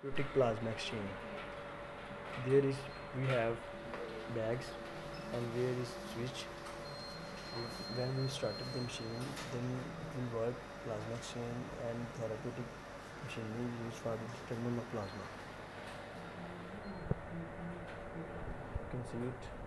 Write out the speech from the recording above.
Therapeutic plasma exchange. There is we have bags and where is switch. When we started the machine, then it will work plasma exchange and therapeutic machinery used for the treatment of plasma. You can see it.